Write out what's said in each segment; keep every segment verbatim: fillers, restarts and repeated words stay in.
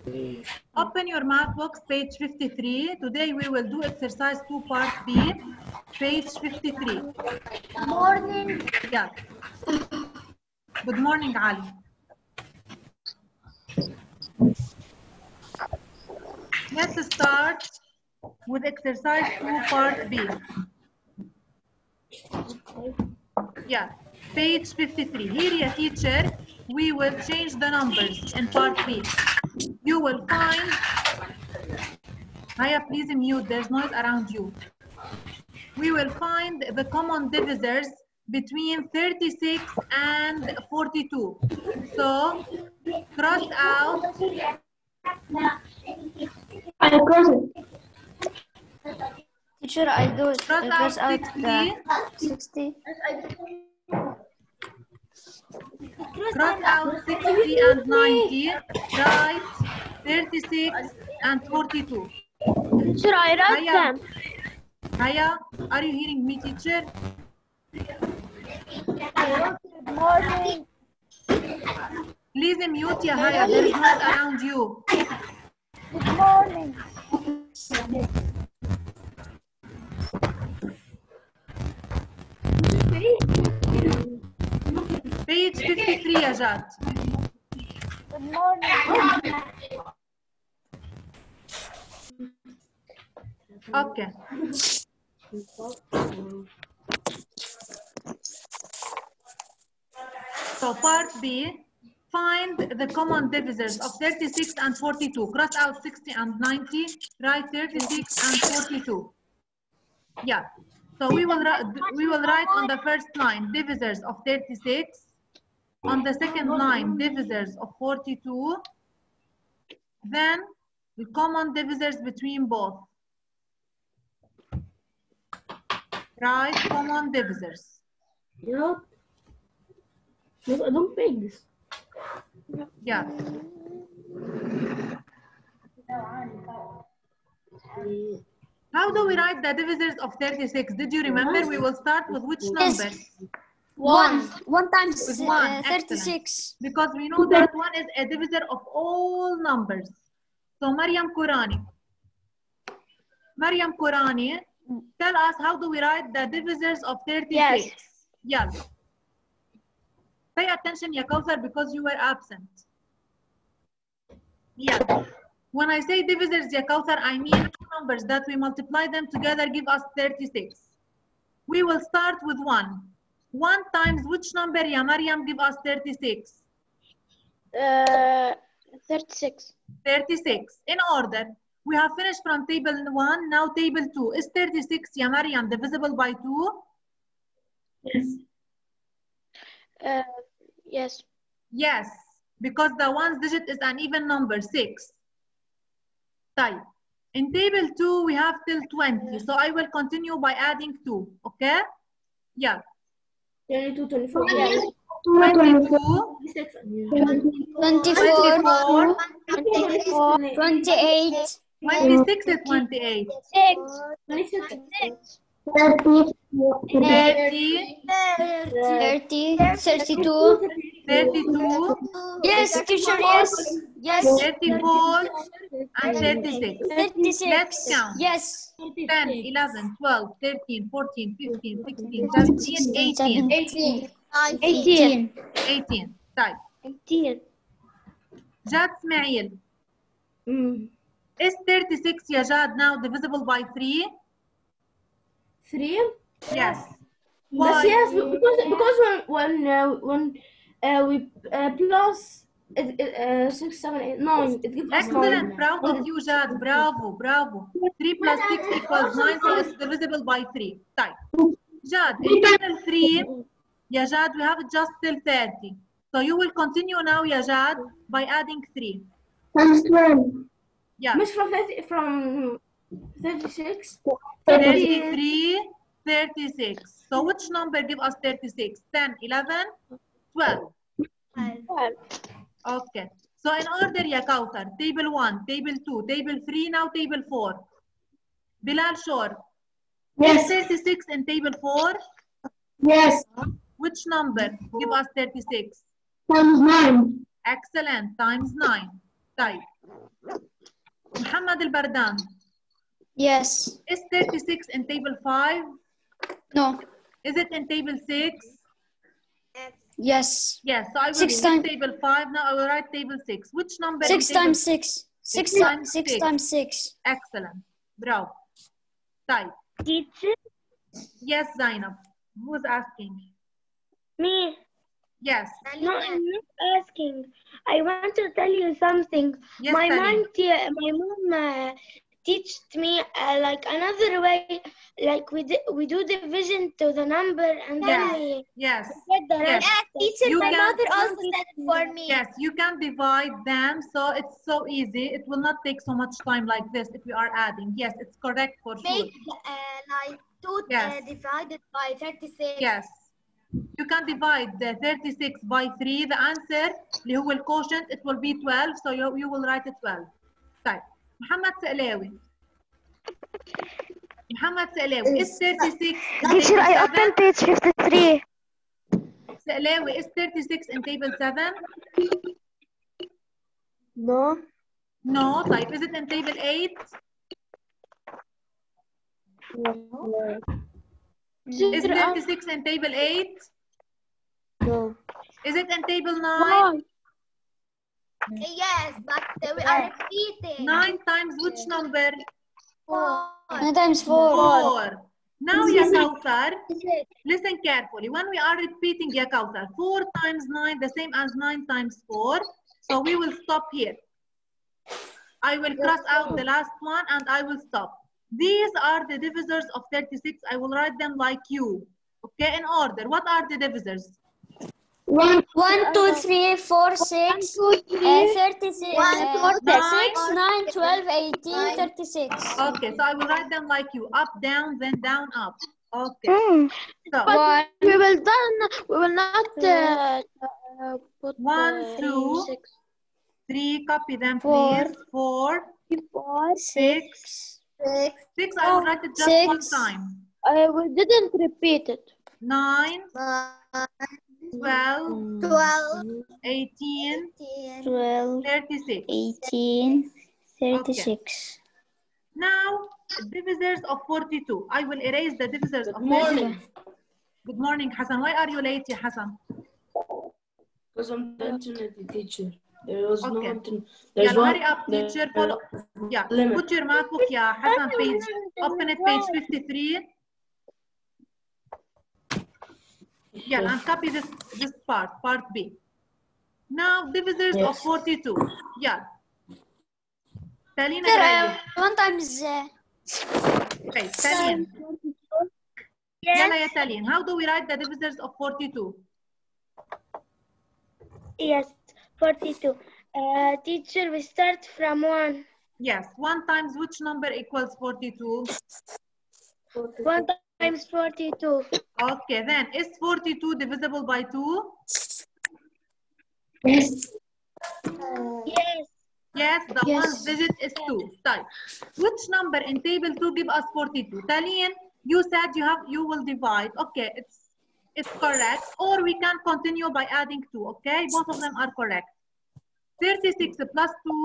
Open your math books, page fifty-three. Today we will do exercise two, part B, page fifty-three. Good morning. Yeah. Good morning, Ali. Let's start with exercise two, part B. Yeah, page fifty-three. Here, yeah, teacher, we will change the numbers in part B. You will find, Maya, please mute, there's noise around you. We will find the common divisors between thirty-six and forty-two. So, cross out. I cross it. Teacher, I do it. Cross I cross out out the sixty. Cross out sixty and ninety. Write thirty-six and forty-two. Teacher, I write Maya, them. Maya, are you hearing me, teacher? Good morning. Please mute, ya Haya. There is noise around you. Good morning. Page fifty-three, ya Jad. Good morning. Okay. So part B, find the common divisors of thirty-six and forty-two. Cross out sixty and ninety, write thirty-six and forty-two. Yeah. So we will we will write on the first line divisors of thirty-six, on the second line divisors of forty-two, then the common divisors between both. Write common divisors. Yep. No, don't make this. Yeah. How do we write the divisors of thirty-six? Did you remember? We will start with which number? One. One times With uh, one. thirty-six. Because we know that one is a divisor of all numbers. So Maryam Qurani. Maryam Qurani, tell us how do we write the divisors of thirty-six? Yes. Yes. Pay attention, Ya Kawthar, because you were absent. Yes. When I say divisors, Ya Kawthar, I mean two numbers that we multiply them together give us thirty-six. We will start with one. One times which number, Ya Maryam, give us thirty-six? Uh, thirty-six. thirty-six. In order. We have finished from table one, now table two. Is thirty-six, Ya Maryam, divisible by two? Yes. Uh, yes. Yes, because the ones digit is an even number, six. Type. In table two, we have till twenty. So I will continue by adding two. Okay? Yeah. twenty-two, twenty-four. twenty-two. twenty-four. twenty-four. twenty-eight. twenty-six is twenty-eight. Six. thirty. thirty. thirty-two. thirty-two. Yes, teacher, yes. Yes. thirty-four. And thirty-six. thirty-six. Let's count. Yes. ten, eleven, twelve, thirteen, fourteen, fifteen, sixteen, seventeen, eighteen. eighteen. Eighteen. eighteen. Type. Eighteen. Jad Smail. Mm. Is thirty-six, Ya Jad, now divisible by three? Three? Yes. But Why? yes, because because when when uh, when uh, we uh, plus it, it, uh, six, seven, eight, nine, it gives us Excellent. nine. Proud of you, Jad. Bravo, bravo. three plus six equals nine, so it's divisible by three. Type. Jad, in table three, Ya Jad, we have it just till thirty. So you will continue now, Ya Jad, by adding three. Times twelve. Yeah. Miss from thirty, from thirty-six. thirty-three, thirty-six. So which number give us thirty-six? ten, eleven, twelve. Twelve. Okay. So in order, Ya Kawthar, table one, table two, table three, now table four. Bilal Shor. Yes. thirty-six in table four. Yes. Which number give us thirty-six? Times nine. Excellent. Times nine. طيب محمد البردان. Yes. Is thirty-six in table five? No. Is it in table six? Yes. Yes, so I will Six skip times- table five. Now I will write table six. Which number? Six in table times six. Six Six times times six six. times six. Excellent. Bravo. طيب. Teacher, Yes, Zainab. Who is asking? me. Yes. No, I'm not asking. I want to tell you something. Yes, my Salim. mom, te- my mom uh, teached me uh, like another way. Like we di- we do division to the number and then Yes. we Yes. get the Yes. rest. Teacher, You my can- mother also said it for me. Yes, you can divide them, so it's so easy. It will not take so much time like this if we are adding. Yes, it's correct for sure. Make uh, like two Yes. uh, divided by thirty-six. Yes. You can divide the thirty-six by three. The answer اللي هو الquotient it will be twelve, so you, you will write it twelve. طيب محمد سقلاوي. محمد سقلاوي is thirty-six in Teacher, table I seven? opened page fifty-three. سقلاوي is thirty-six in table seven? No. No. طيب is it in table eight? Is thirty-six in table eight? No. Is it in table nine? Yes, but uh, we are repeating. nine times which number? Four. Nine times four. four. Now, Ya Kauthar, listen carefully. When we are repeating, Ya Kauthar, four times nine, the same as nine times four. So we will stop here. I will cross out the last one and I will stop. These are the divisors of thirty-six. I will write them like you. Okay, in order. What are the divisors? One, one, two, three, four, six, uh, thirty-six, One, uh, four, six, nine, nine, twelve, eighteen, thirty-six. Okay, so I will write them like you. Up, down, then down, up. Okay. So One, We will done. We will not uh, uh, put One, uh, two, six. three, copy them Four. please. Four, four, six, six, six, I will write it just Six. one time. Uh, we didn't repeat it. Nine, nine, twelve, twelve, eighteen, twelve, thirty-six. eighteen, thirty-six. Now, divisors of forty-two. I will erase the divisors of Good morning. forty-two. Good morning, Hassan. Why are you late, ya Hassan? Because I'm the internet teacher. There was no Okay. internet. There's Yalla, one. hurry up, teacher. Follow. Yeah. Limit. Put your MacBook, ya Hassan, page. Open it, page fifty-three. Yeah, and copy this this part, part B. Now, divisors of Yes. forty-two. Yeah. Talina, Sir, ready? uh, one times uh, Okay, Talin. Yalla, ya Talin. How do we write the divisors of forty-two? Yes, forty-two. Uh, teacher, we start from one. Yes, one times which number equals forty-two? One times forty-two. Okay, then is forty-two divisible by two? Yes. Yes, the Yes. one digit is two. Type. Which number in table two give us forty-two? Talien, you said you have you will divide. Okay, it's it's correct. Or we can continue by adding two. Okay, both of them are correct. thirty-six plus two.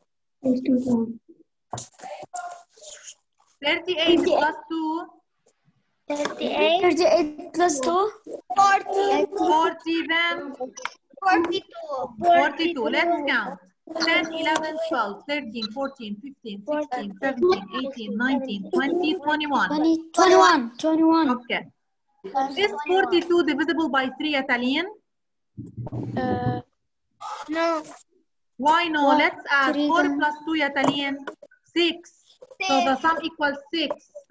thirty-eight plus two. Thirty-eight. thirty-eight plus two. forty. forty then. forty-two. forty-two. Let's count. ten, eleven, twelve, thirteen, fourteen, fifteen, sixteen, seventeen, eighteen, nineteen, twenty, twenty-one. twenty, twenty-one. twenty-one. Okay. Is forty-two divisible by three, Italian? Uh, no. Why no? One, Let's add three, four then. plus two, Italian. six. So the sum equals six.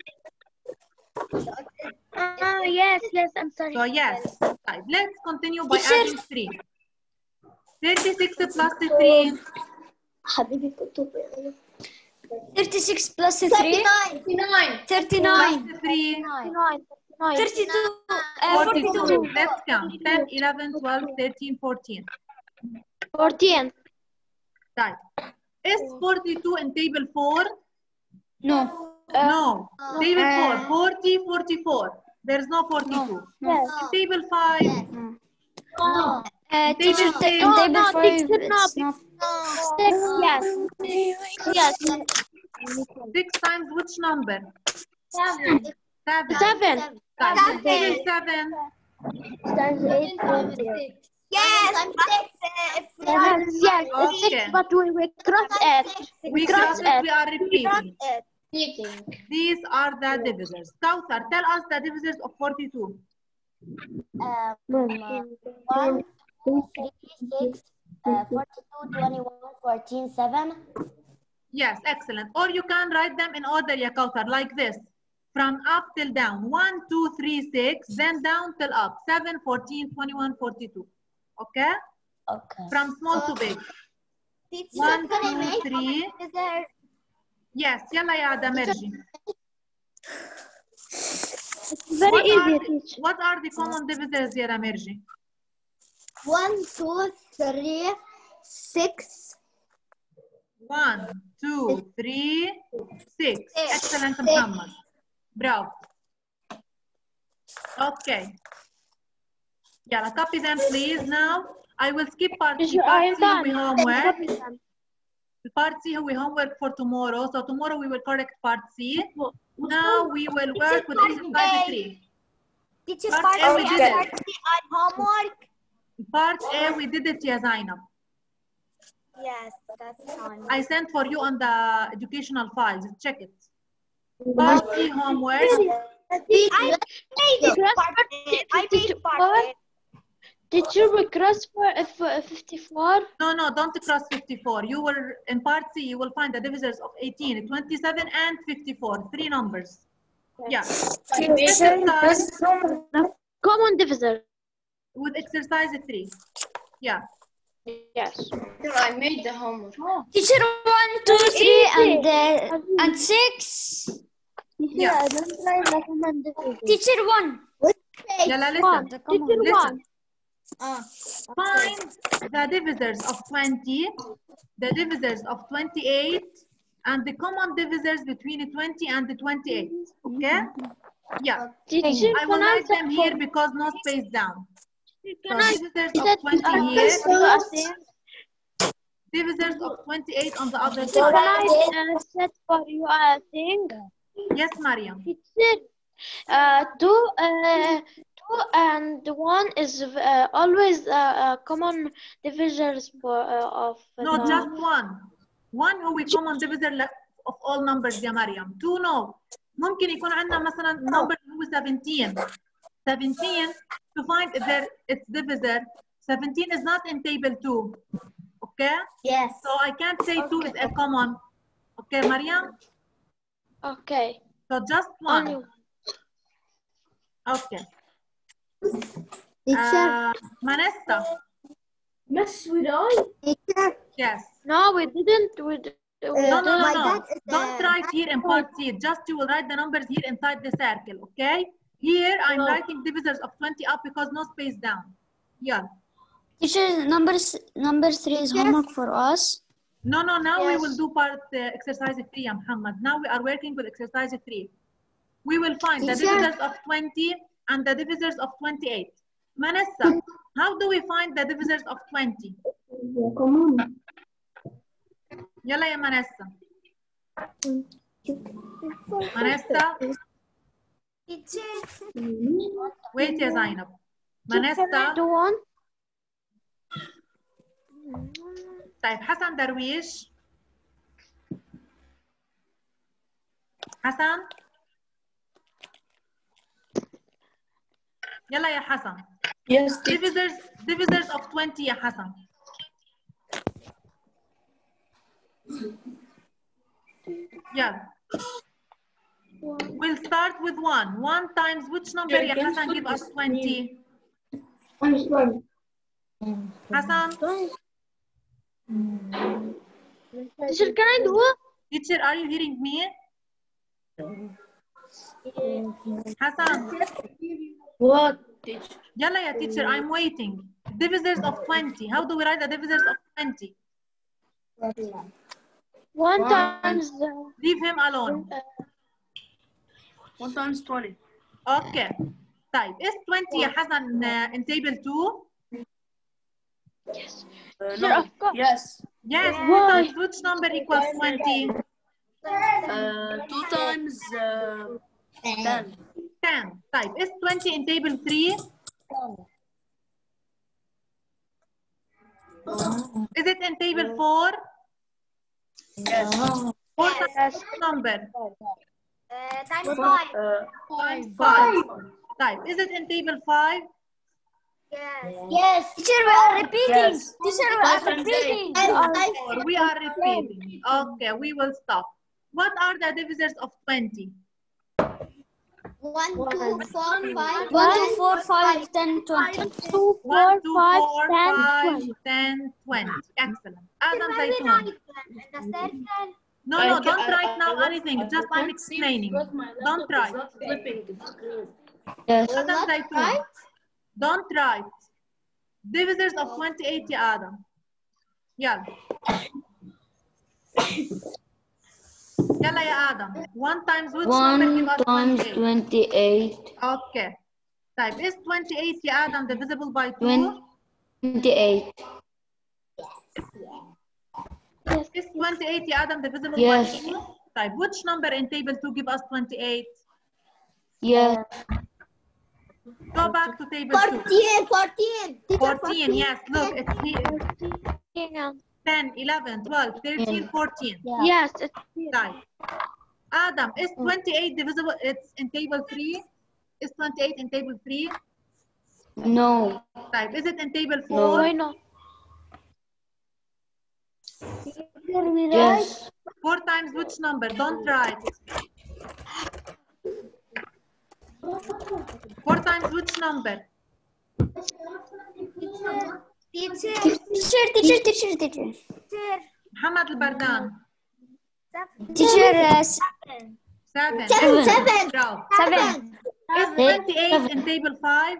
Oh, yes, yes, I'm sorry. So yes. Right. Let's continue by Teacher. adding three. thirty-six plus three. حبيبي كتب thirty-six plus three. thirty-nine. Plus three. thirty-two. Uh, forty-two. forty-two. Let's count. ten, eleven, twelve, thirteen, fourteen. Fourteen. Right. Is forty-two in table four? No. No. Table four. forty, forty-four. There's no forty-two. Yes. In table five. Uh, teacher, Table t- six. in table no, five, teacher, no, it's not. Six, yes. Yes. Six times which number? Seven. Seven. Seven. Type. Table seven. Times eight. Yes. Seven. Yes, it's six, Okay. but we, we cross it. We cross cross it, it. we are repeating. Eating. These are the divisors. Kauthar, tell us the divisors of forty-two. One, two, three, six, uh, forty-two, twenty-one, fourteen, seven. Yes, excellent. Or you can write them in order, ya Kauthar, like this. From up till down. one, two, three, six, then down till up. seven, fourteen, twenty-one, forty-two. Okay? Okay. From small to big. one, two, three. Yes, yalla ya Damerji. It's very What are easy, the- teacher. What are the common divisors, ya Damerji? One, two, three, six. One, two, three, six. Excellent, Muhammad. Bravo. Okay. Yeah, copy them, please. Now, I will skip part C. Teacher, I Part am C, done. we homework. Copy them. Part C, we homework for tomorrow. So tomorrow we will correct part C. Now we will work with exercise three. Teacher, Part part A, we A did and it. part B are homework. Part A, we did it, ya Zainab. Yes, that's fine. I sent for you on the educational files. Check it. Part C homework. I made it. Cross Part A. I made part A. Teacher, we cross for F fifty-four. No, no, don't cross fifty-four. You will, in part C, you will find the divisors of eighteen, twenty-seven, and fifty-four. Three numbers. Yeah. Exercise Common divisor. with exercise three. Yeah. Yes. I made the homework. Teacher, one, two, three, and uh, and six. Yeah. I don't like the common divisor. Teacher, one. Yalla, One. listen. Teacher, Listen. one. Find the divisors of twenty, the divisors of twenty-eight, and the common divisors between twenty and the twenty-eight. Okay? Yeah. Teacher, I will can I write them say- here because no space down. So Can I divisors say of twenty uh, here, something? divisors of twenty-eight on the other Can side. I uh, set for you a thing? Yes, Mariam. Teacher, uh, two, uh, two and one is uh, always uh, uh, common divisors for uh, of No, the- just one. One هو common divisor ل- of all numbers يا مريم. Two no. ممكن يكون عندنا مثلا number هو seventeen. seventeen to find if there its divisor. seventeen is not in table two. Okay? Yes. So I can't say two is a common. Okay, Mariam? Okay. So just one. Only Okay. Teacher. Uh, Manessa. Mess with I. Teacher. Yes. No, we didn't. We, d- we No, no, no, my no. dad is, Don't uh, write here in part C. Just you will write the numbers here inside the circle, okay? Here I'm No. writing divisors of twenty up because no space down. Yeah. Teacher, number s- number three is homework for us. No, no, now we Yes. will do part uh, exercise three, ya Muhammad. Now we are working with exercise three. We will find the Teacher. divisors of twenty and the divisors of twenty-eight. Manessa, how do we find the divisors of twenty? Yalla ya Manessa. Manessa, Teacher. wait ya Zainab. Manessa. do one. طيب حسن درويش. حسن. يلا يا حسن. Yes, Divisors, divisors of twenty يا حسن. Yeah. We'll start with one. One times which number يا حسن give us twenty? حسن. Teacher, can I do it? Teacher, are you hearing me? Hassan. What, teacher? Yalla ya teacher, I'm waiting. Divisors of twenty. How do we write the divisors of twenty? One One. times. Uh, Leave him alone. One times twenty. Okay. طيب, is twenty يا حسن uh, in table two? Uh, Sure, no. of course. Yes. Yes, Why? times which number equals twenty? Uh, two times uh, ten. ten. Type is twenty in table three. Is it in table four? Yes. Four times Yes. which number? Uh, times five. Uh, Times five. Type is it in table five? Yes. Yes. Teacher, we are repeating. Yes. Teacher, we are Five and repeating. Or we are repeating. Okay, we will stop. What are the divisors of twenty? One, two, four, five. One, two, four, five, ten, twenty. Two, one, four, two, five, four, ten, five, twenty. ten, twenty. Excellent. Adam Very Zaytoun. nice. And the circle. No, I no, ca- don't I- write I now don't- anything. I Just I'm can't see explaining. because my Don't laptop is write. not flipping the screen. Yes. Adam Not Zaytoun. right. Don't write. Divisors of twenty-eight يا Adam. يلا. يلا يا Adam. One times which number give One us times twenty-eight? twenty-eight. Okay. Type is twenty-eight يا Adam divisible by two? Twenty-eight. Is twenty-eight يا Adam divisible Yes. by two? Type which number in table two give us twenty-eight? Yes. Uh, Go back to table two. Fourteen. Fourteen. Teacher, fourteen, yes. Look, it's here. Yeah. ten, eleven, twelve, thirteen, fourteen. Yes, it's Type. Adam, is twenty-eight divisible? It's in table three. Is twenty-eight in table three? No. Type. Is it in table No. four? why not? Yes. Four times which number? Don't write. Four times which number? Teacher. Teacher, teacher, teacher, teacher. Teacher. Muhammad Al-Bardan. Teacher, uh, Seven. Seven. Seven. Seven. Bravo. seven. Is twenty-eight in table five?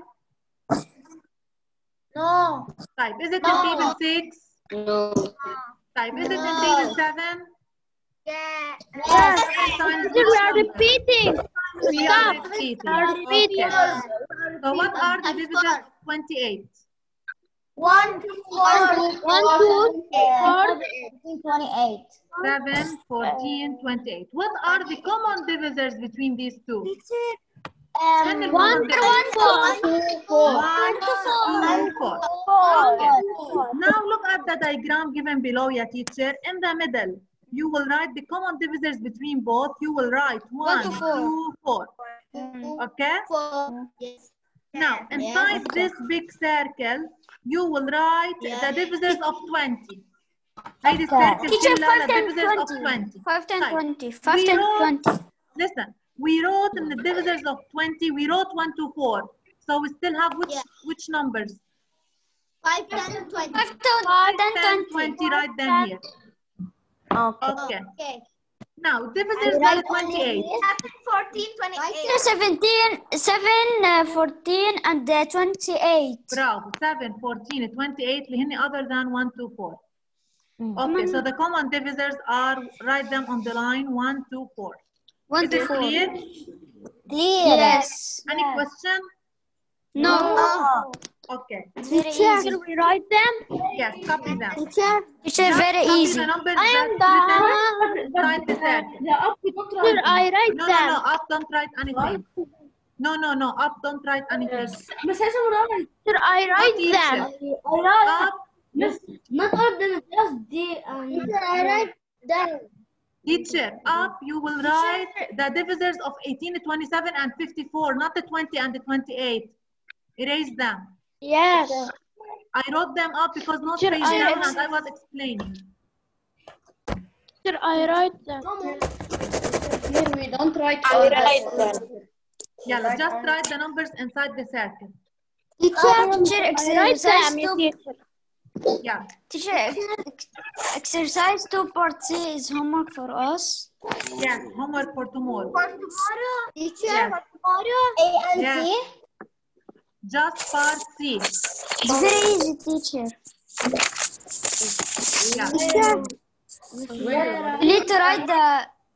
No. Type. Is it in No. table six? No. Type. Is it in No. table seven? Yeah. Yes. Times We which are number? repeating. We are Stop. repeating. We are repeating. Okay. So what are the divisors of twenty-eight? One, four, One, two, four. twenty-eight. seven, fourteen, twenty-eight. What are the common divisors between these two? Teacher. Ten and One, one, one, four. One, two, four. Okay. Now look at the diagram given below, ya teacher. In the middle, you will write the common divisors between both. You will write one, to four. two, four. Okay? Four. Yes. Now, inside this big circle, you will write Yeah. the divisors of twenty. هيدي Teacher, السيركل كلها five, ten, divisors of twenty. twenty. Five, ten, Type. twenty. Five, We ten, wrote- twenty. Listen, we wrote in the divisors of twenty, we wrote one to four. So we still have which Yeah. which numbers? Five, ten, twenty. Five, ten, ten, ten, twenty. twenty, write them here. Okay. Okay. Now, divisors by twenty-eight. Seven, fourteen, twenty-eight. Seventeen, seven, uh, fourteen, and uh, twenty-eight. Bravo. seven, fourteen, twenty-eight اللي هن other than one, two, four. Okay, so the common divisors are, write them on the line one, two, four. One Is to it four. clear? Yes. Any question? No. Okay. Very easy. Should we write them? Yes, copy them. Teacher, Just very copy easy. the numbers I am that's done. written inside the circle. The up we don't Should write. I write No, no, them? no, up, don't write anything. No, no, no, up, don't write anything. Yes. Miss Hassan, write. Should I write teacher. them? Up, Miss, not all of them, just D and. I write them. teacher, up, you will write the divisors of eighteen, twenty-seven, and fifty-four, not the twenty and the twenty-eight. Erase them. Yes. I wrote them up because not Should page I down write- and I was explaining. Should I write them? Here we don't write I all write that. Yeah, just write the numbers inside the circle. Teacher, teacher, I write exercise them, two. teacher. Yeah. Teacher, ex- exercise two part C is homework for us. Yes, homework for tomorrow. For tomorrow. Teacher. Yes. For tomorrow. A and Yes. C. Just part C. It's very easy, teacher. Yeah. You need to write the.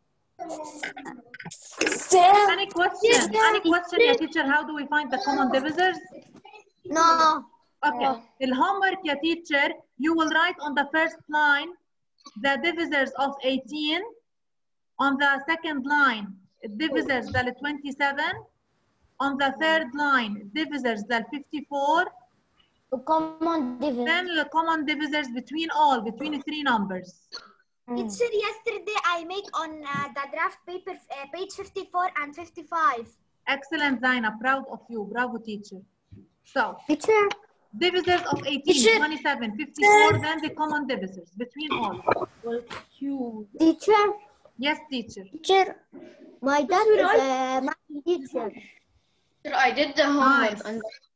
Any question? Any question, yeah, teacher? How do we find the common divisors? No. Okay. The homework يا teacher, you will write on the first line the divisors of eighteen. On the second line, divisors the twenty-seven. On the third line, divisors the fifty-four. Common divisor. Then the common divisors between all, between three numbers. Teacher, yesterday I make on uh, the draft paper uh, page fifty-four and fifty-five. Excellent, Zaina. Proud of you. Bravo, teacher. So, Teacher. divisors of eighteen, Teacher. twenty-seven, fifty-four, then the common divisors between all. Teacher. Yes, teacher. Teacher. My dad is a math teacher. I did the homework. Nice. And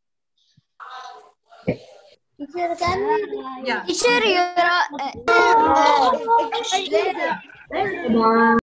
Teacher, can we? Yeah. Teacher, you're. Uh, uh,